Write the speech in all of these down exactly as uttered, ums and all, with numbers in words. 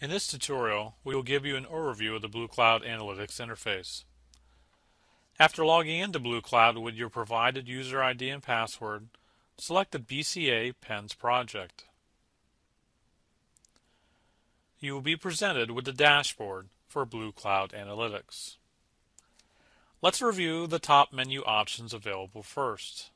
In this tutorial, we will give you an overview of the BLUEcloud Analytics interface. After logging into BLUEcloud with your provided user I D and password, select the B C A Penn's project. You will be presented with the dashboard for BLUEcloud Analytics. Let's review the top menu options available first.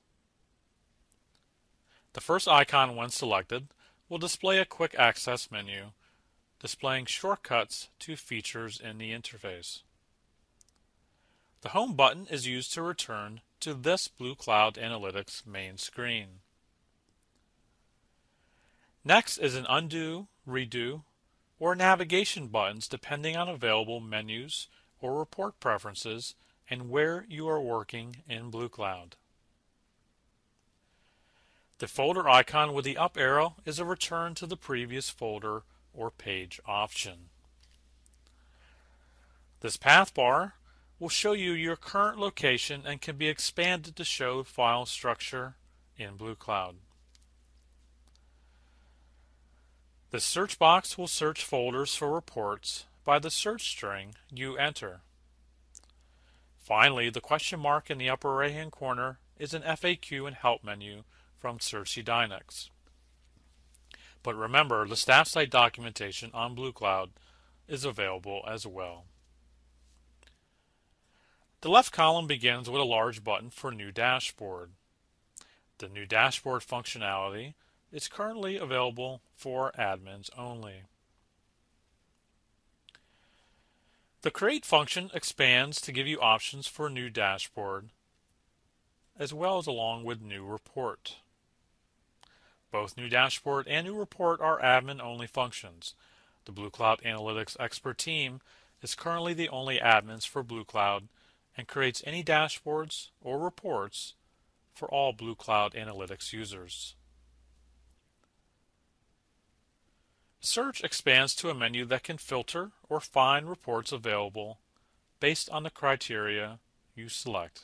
The first icon, when selected, will display a quick access menu, displaying shortcuts to features in the interface. The Home button is used to return to this BLUEcloud Analytics main screen. Next is an undo, redo, or navigation buttons depending on available menus or report preferences and where you are working in BLUEcloud. The folder icon with the up arrow is a return to the previous folder or page option. This path bar will show you your current location and can be expanded to show file structure in BLUEcloud. The search box will search folders for reports by the search string you enter. Finally, the question mark in the upper right-hand corner is an F A Q and help menu from SearchEDynix. But remember, the staff site documentation on BLUEcloud is available as well. The left column begins with a large button for New Dashboard. The New Dashboard functionality is currently available for admins only. The Create function expands to give you options for a new dashboard, as well as along with New Report. Both New Dashboard and New Report are admin-only functions. The BLUEcloud Analytics Expert team is currently the only admins for BLUEcloud and creates any dashboards or reports for all BLUEcloud Analytics users. Search expands to a menu that can filter or find reports available based on the criteria you select.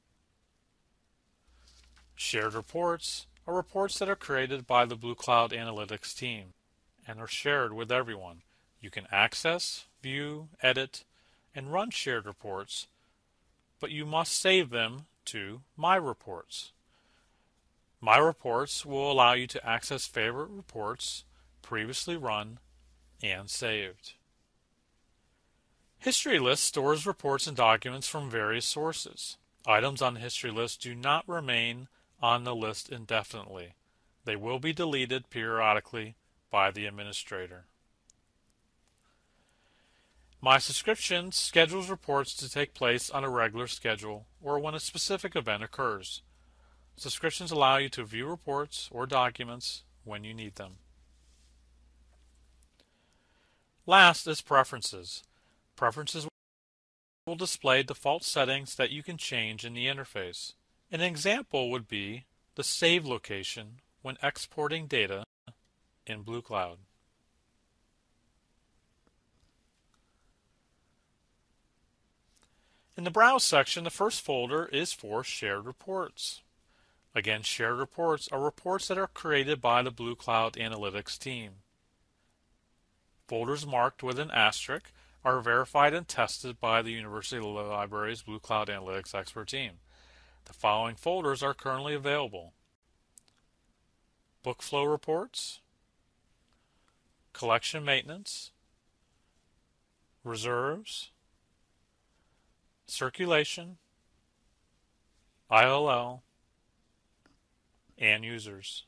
Shared reports are reports that are created by the BLUEcloud Analytics team and are shared with everyone. You can access, view, edit, and run shared reports, but you must save them to My Reports. My Reports will allow you to access favorite reports previously run and saved. History List stores reports and documents from various sources. Items on the history list do not remain on the list indefinitely. They will be deleted periodically by the administrator. My Subscriptions schedules reports to take place on a regular schedule or when a specific event occurs. Subscriptions allow you to view reports or documents when you need them. Last is Preferences. Preferences will display default settings that you can change in the interface. An example would be the save location when exporting data in BLUEcloud. In the Browse section, the first folder is for shared reports. Again, shared reports are reports that are created by the BLUEcloud Analytics team. Folders marked with an asterisk are verified and tested by the University Library's BLUEcloud Analytics Expert team. The following folders are currently available: Book Flow Reports, Collection Maintenance, Reserves, Circulation, I L L, and Users.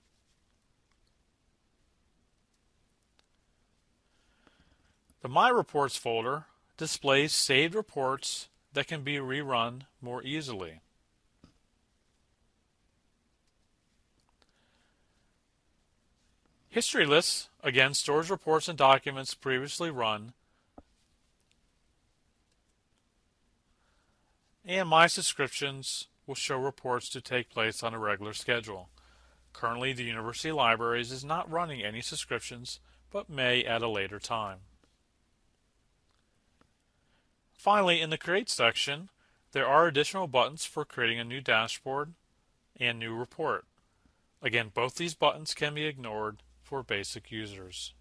The My Reports folder displays saved reports that can be rerun more easily. History Lists, again, stores reports and documents previously run. And My Subscriptions will show reports to take place on a regular schedule. Currently, the University Libraries is not running any subscriptions, but may at a later time. Finally, in the Create section, there are additional buttons for creating a new dashboard and new report. Again, both these buttons can be ignored for basic users.